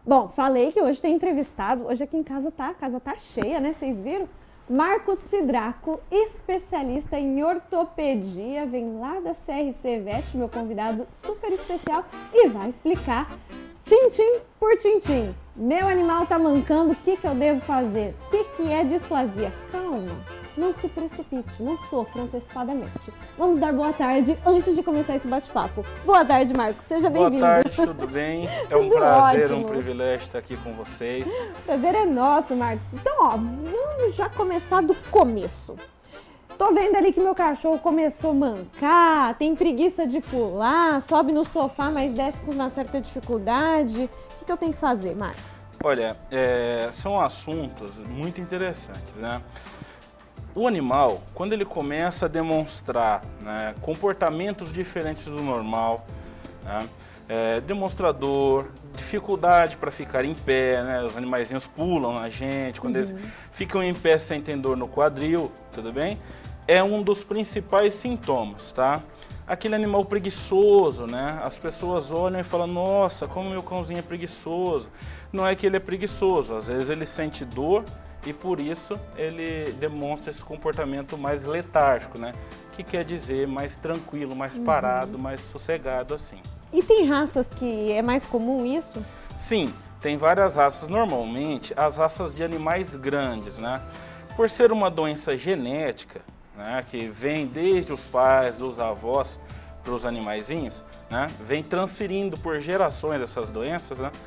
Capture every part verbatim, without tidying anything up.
Bom, falei que hoje tem entrevistado, hoje aqui em casa tá, a casa tá cheia, né? Vocês viram? Marcos Sidraco, especialista em ortopedia, vem lá da C R C Vet, meu convidado super especial, e vai explicar tintim por tintim. Meu animal tá mancando, o que que eu devo fazer? O que que é displasia? Calma, não se precipite, não sofra antecipadamente. Vamos dar boa tarde antes de começar esse bate-papo. Boa tarde, Marcos, seja bem-vindo. Boa tarde, tudo bem? É um Tudo prazer, ótimo. um privilégio estar aqui com vocês. O prazer é nosso, Marcos. Então, ó, vamos já começar do começo. Tô vendo ali que meu cachorro começou a mancar, tem preguiça de pular, sobe no sofá, mas desce com uma certa dificuldade. O que que eu tenho que fazer, Marcos? Olha, é, são assuntos muito interessantes, né? O animal, quando ele começa a demonstrar, né, comportamentos diferentes do normal, né, é, demonstrador, dificuldade para ficar em pé, né, os animaizinhos pulam na gente, quando uhum. eles ficam em pé sem ter dor no quadril, tudo bem? É um dos principais sintomas, tá? Aquele animal preguiçoso, né? As pessoas olham e falam, nossa, como meu cãozinho é preguiçoso. Não é que ele é preguiçoso, às vezes ele sente dor e por isso ele demonstra esse comportamento mais letárgico, né? Que quer dizer mais tranquilo, mais parado, uhum. mais sossegado assim. E tem raças que é mais comum isso? Sim, tem várias raças. Normalmente, as raças de animais grandes, né? Por ser uma doença genética, né, que vem desde os pais, dos avós para os animaizinhos, né, vem transferindo por gerações essas doenças, né,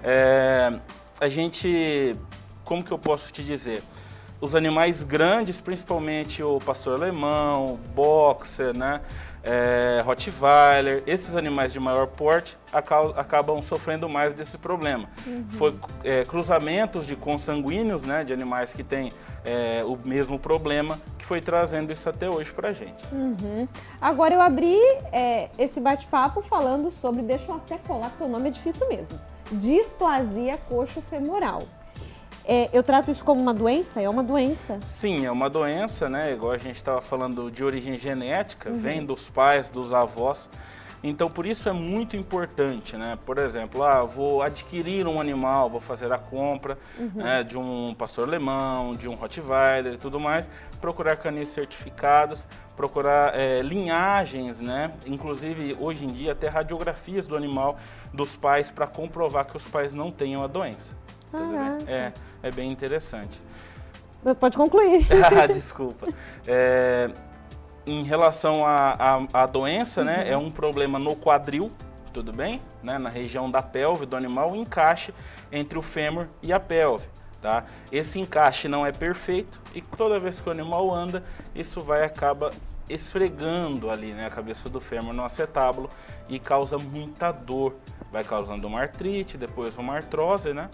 é, a gente, como que eu posso te dizer, os animais grandes, principalmente o pastor alemão, boxer, né, é, Rottweiler, esses animais de maior porte acabam, acabam sofrendo mais desse problema. Uhum. Foi é, cruzamentos de consanguíneos, né, de animais que têm é, o mesmo problema, que foi trazendo isso até hoje pra gente. Uhum. Agora eu abri é, esse bate-papo falando sobre, deixa eu até colar porque o nome é difícil mesmo, displasia coxo-femoral. É, eu trato isso como uma doença? É uma doença? Sim, é uma doença, né? Igual a gente estava falando de origem genética, uhum. vem dos pais, dos avós. Então, por isso é muito importante, né? Por exemplo, ah, vou adquirir um animal, vou fazer a compra uhum. né, de um pastor alemão, de um Rottweiler e tudo mais, procurar canis certificados, procurar é, linhagens, né? Inclusive, hoje em dia, até radiografias do animal, dos pais, para comprovar que os pais não tenham a doença. É, é bem interessante. Pode concluir. Ah, desculpa. É, em relação à, à, à doença, uhum. né, é um problema no quadril, tudo bem? Né, na região da pelve do animal, o encaixe entre o fêmur e a pelve. Tá? Esse encaixe não é perfeito e toda vez que o animal anda, isso vai acaba esfregando ali, né, a cabeça do fêmur no acetábulo e causa muita dor. Vai causando uma artrite, depois uma artrose, né?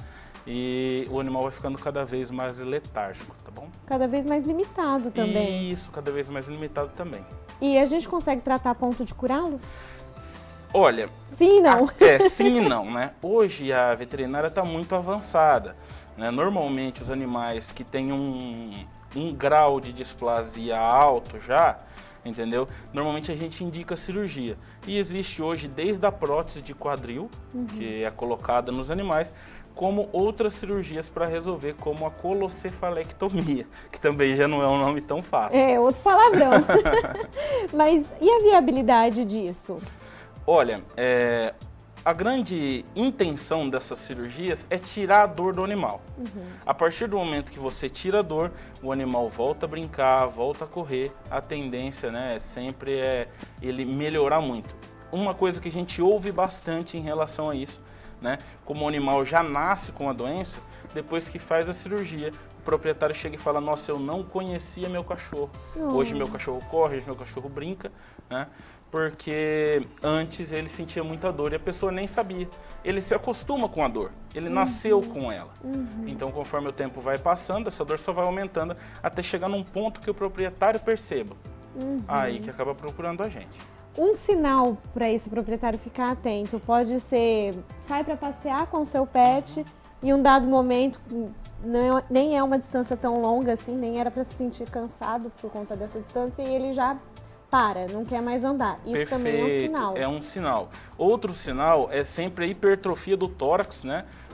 E o animal vai ficando cada vez mais letárgico, tá bom? Cada vez mais limitado também. Isso, cada vez mais limitado também. E a gente consegue tratar a ponto de curá-lo? Olha... Sim e não. A, é, sim e não, né? Hoje a veterinária está muito avançada, né? Normalmente os animais que têm um, um grau de displasia alto já, entendeu? Normalmente a gente indica cirurgia. E existe hoje desde a prótese de quadril, uhum. que é colocada nos animais, como outras cirurgias para resolver, como a colossefalectomia, que também já não é um nome tão fácil. É, outro palavrão. Mas e a viabilidade disso? Olha, é, a grande intenção dessas cirurgias é tirar a dor do animal. Uhum. A partir do momento que você tira a dor, o animal volta a brincar, volta a correr, a tendência, né, sempre é ele melhorar muito. Uma coisa que a gente ouve bastante em relação a isso, né? Como o animal já nasce com a doença, depois que faz a cirurgia, o proprietário chega e fala, nossa, eu não conhecia meu cachorro. Nossa. Hoje meu cachorro corre, hoje meu cachorro brinca, né? Porque antes ele sentia muita dor e a pessoa nem sabia. Ele se acostuma com a dor, ele uhum. nasceu com ela. Uhum. Então, conforme o tempo vai passando, essa dor só vai aumentando até chegar num ponto que o proprietário perceba. Uhum. Aí que acaba procurando a gente. Um sinal para esse proprietário ficar atento pode ser, sai para passear com o seu pet e em um dado momento, não, nem é uma distância tão longa assim, nem era para se sentir cansado por conta dessa distância e ele já para, não quer mais andar. Isso Perfeito, também é um sinal. É um sinal. Outro sinal é sempre a hipertrofia do tórax, né?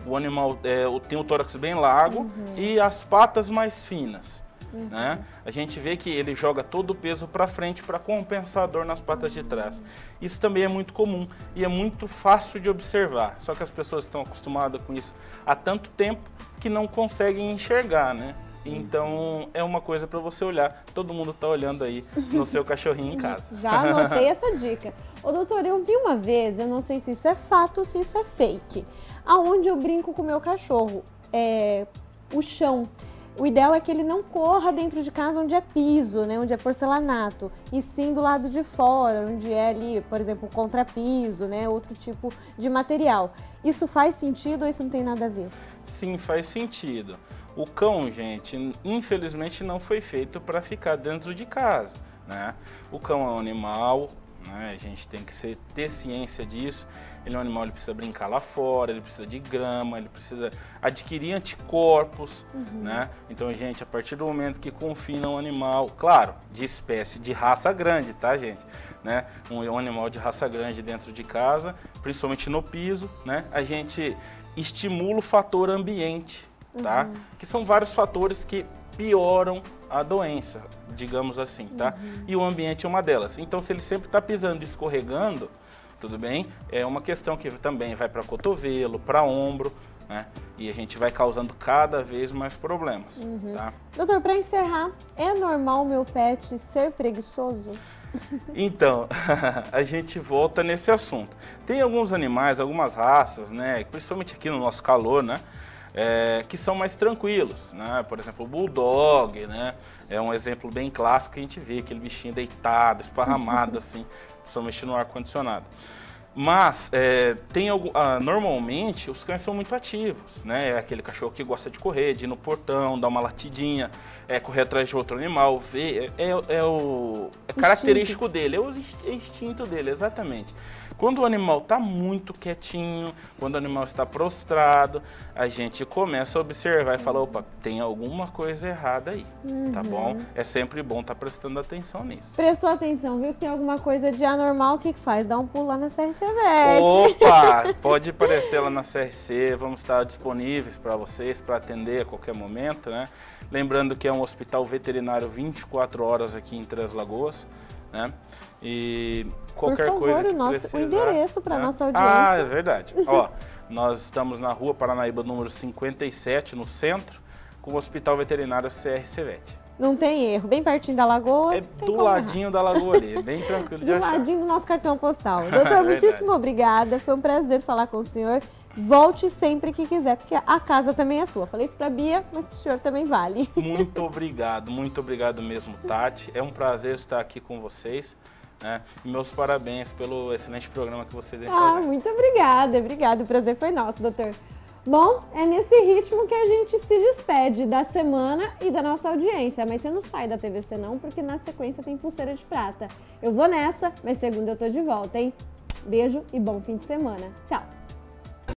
o animal é, tem o tórax bem largo uhum. e as patas mais finas. Uhum. Né? A gente vê que ele joga todo o peso para frente para compensar a dor nas patas uhum. de trás. Isso também é muito comum e é muito fácil de observar. Só que as pessoas estão acostumadas com isso há tanto tempo que não conseguem enxergar, né? Então é uma coisa para você olhar. Todo mundo está olhando aí no seu cachorrinho em casa. Já anotei essa dica. Ô doutor, eu vi uma vez, eu não sei se isso é fato ou se isso é fake, aonde eu brinco com o meu cachorro, é, o chão. O ideal é que ele não corra dentro de casa onde é piso, né, onde é porcelanato, e sim do lado de fora, onde é ali, por exemplo, contrapiso, né, outro tipo de material. Isso faz sentido ou isso não tem nada a ver? Sim, faz sentido. O cão, gente, infelizmente não foi feito para ficar dentro de casa, né? O cão é um animal, né? A gente tem que ser, ter ciência disso. Ele é um animal, ele precisa brincar lá fora, ele precisa de grama, ele precisa adquirir anticorpos, uhum. né? Então, gente, a partir do momento que confina um animal, claro, de espécie, de raça grande, tá, gente? Né? Um, um animal de raça grande dentro de casa, principalmente no piso, né? A gente estimula o fator ambiente, tá? Uhum. Que são vários fatores que pioram a doença, digamos assim, tá? Uhum. E o ambiente é uma delas. Então, se ele sempre está pisando e escorregando, tudo bem? É uma questão que também vai para cotovelo, para ombro, né? E a gente vai causando cada vez mais problemas, uhum. tá? Doutor, para encerrar, é normal o meu pet ser preguiçoso? Então, a gente volta nesse assunto. Tem alguns animais, algumas raças, né? Principalmente aqui no nosso calor, né? É, que são mais tranquilos, né? Por exemplo, o Bulldog, né? É um exemplo bem clássico que a gente vê, aquele bichinho deitado, esparramado, assim, principalmente no ar-condicionado. Mas, é, tem algum, ah, normalmente, os cães são muito ativos, né? É aquele cachorro que gosta de correr, de ir no portão, dar uma latidinha, é, correr atrás de outro animal, ver, é, é, é o é característico dele, é o instinto dele, exatamente. Quando o animal está muito quietinho, quando o animal está prostrado, a gente começa a observar e fala, opa, tem alguma coisa errada aí, uhum. tá bom? É sempre bom estar tá prestando atenção nisso. Prestou atenção, viu que tem alguma coisa de anormal, o que que faz? Dá um pulo lá na C R C Vet. Opa, pode aparecer lá na C R C, vamos estar disponíveis para vocês, para atender a qualquer momento, né? Lembrando que é um hospital veterinário vinte e quatro horas aqui em Três Lagoas, né? E qualquer Por favor, coisa que o nosso precisar, o endereço para né? nossa audiência. Ah, é verdade. Ó, nós estamos na Rua Paranaíba, número cinquenta e sete, no centro, com o Hospital Veterinário C R C Vet. Não tem erro, bem pertinho da lagoa. É do ladinho errar. da lagoa ali, bem tranquilo de do achar. Do ladinho do nosso cartão postal. Doutor, muitíssimo obrigada, foi um prazer falar com o senhor. Volte sempre que quiser, porque a casa também é sua. Falei isso para a Bia, mas para o senhor também vale. Muito obrigado, muito obrigado mesmo, Tati. É um prazer estar aqui com vocês. Né? E meus parabéns pelo excelente programa que vocês vêm ah, fazer. Muito obrigada, obrigada. O prazer foi nosso, doutor. Bom, é nesse ritmo que a gente se despede da semana e da nossa audiência. Mas você não sai da T V C não, porque na sequência tem Pulseira de Prata. Eu vou nessa, mas segunda eu tô de volta, hein? Beijo e bom fim de semana. Tchau!